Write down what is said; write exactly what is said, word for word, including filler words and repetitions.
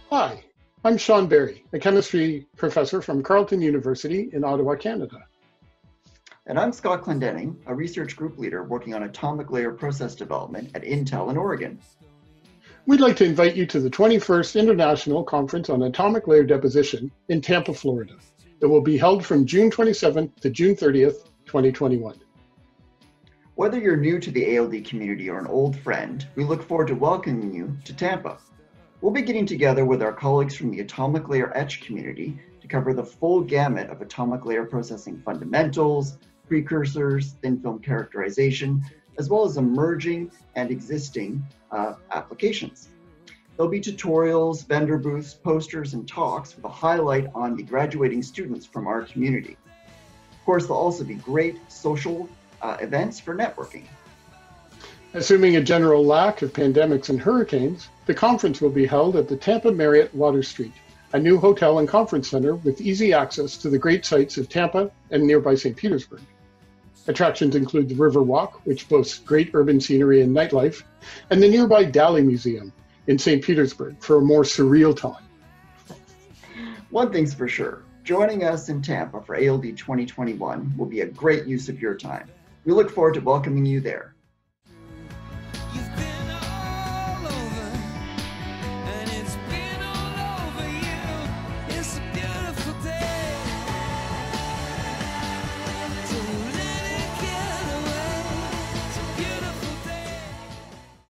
Hi, I'm Sean Berry, a chemistry professor from Carleton University in Ottawa, Canada. And I'm Scott Clendenning, a research group leader working on atomic layer process development at Intel in Oregon. We'd like to invite you to the twenty-first International Conference on Atomic Layer Deposition in Tampa, Florida. It will be held from June twenty-seventh to June thirtieth, twenty twenty-one. Whether you're new to the A L D community or an old friend, we look forward to welcoming you to Tampa. We'll be getting together with our colleagues from the atomic layer etch community to cover the full gamut of atomic layer processing fundamentals, precursors, thin film characterization, as well as emerging and existing uh, applications. There'll be tutorials, vendor booths, posters, and talks with a highlight on the graduating students from our community. Of course, there'll also be great social uh, events for networking. Assuming a general lack of pandemics and hurricanes, the conference will be held at the Tampa Marriott Water Street, a new hotel and conference center with easy access to the great sights of Tampa and nearby Saint Petersburg. Attractions include the River Walk, which boasts great urban scenery and nightlife, and the nearby Dali Museum in Saint Petersburg for a more surreal time. One thing's for sure, joining us in Tampa for A L D twenty twenty-one will be a great use of your time. We look forward to welcoming you there.